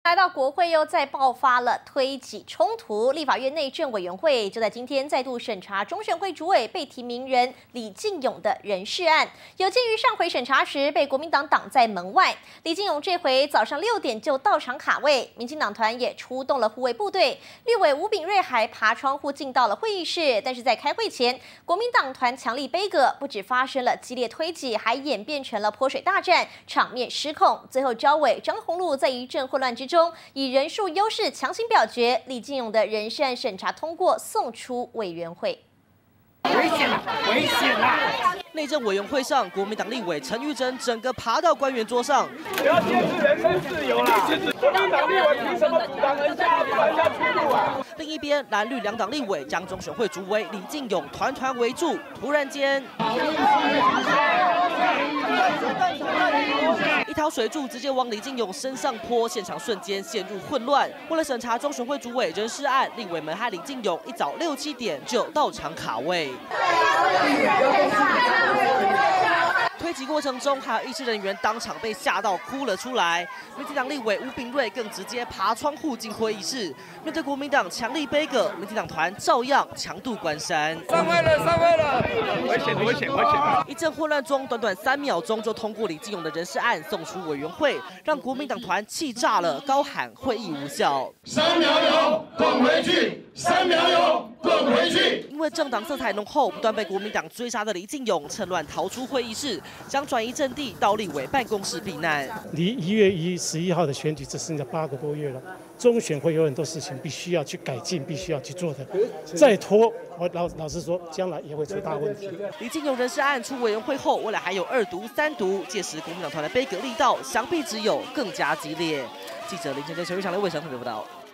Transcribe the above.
来到国会又再爆发了推挤冲突，立法院内政委员会就在今天再度审查中选会主委被提名人李进勇的人事案。有鉴于上回审查时被国民党挡在门外，李进勇这回早上6点就到场卡位，民进党团也出动了护卫部队，立委吴秉叡还爬窗户进到了会议室。但是在开会前，国民党团强力杯葛，不止发生了激烈推挤，还演变成了泼水大战，场面失控。最后召委张宏禄在一阵混乱之中，以人数优势强行表决，李进勇的人事案审查通过，送出委员会。 危险了，危险了！ 内政委员会上，国民党立委陈玉珍整个爬到官员桌上， 不要限制人身自由啦！国民党立委凭什么阻挡人家出入啊？ 另一边，蓝绿两党立委将中选会主委李进勇团围住，突然间。一条水柱直接往李进勇身上泼，现场瞬间陷入混乱。为了审查中选会主委人事案，立委们和李进勇一早6、7点就到场卡位。推挤过程中，还有议事人员当场被吓到哭了出来。民进党立委吴秉叡更直接爬窗户进会议室。面对国民党强力杯葛，民进党团照样强渡关山。 上位了！危险！ 一阵混乱中，短短3秒钟就通过李进勇的人事案，送出委员会，让国民党团气炸了，高喊会议无效。 3秒有，滚回去！3秒有，滚回去！ 因为政党色彩浓厚，不断被国民党追杀的李进勇趁乱逃出会议室，想转移阵地到立委办公室避难。 离1月11号的选举只剩下8个多月了，中选会有很多事情必须要去改进，必须要去做的。再拖，我老实说，将来也会出大问题。 李进勇人事案出委员会后，未来还有2读、3读，届时国民党团的杯葛力道，想必只有更加激烈。记者林晨真、陈玉祥、刘伟成特别报道。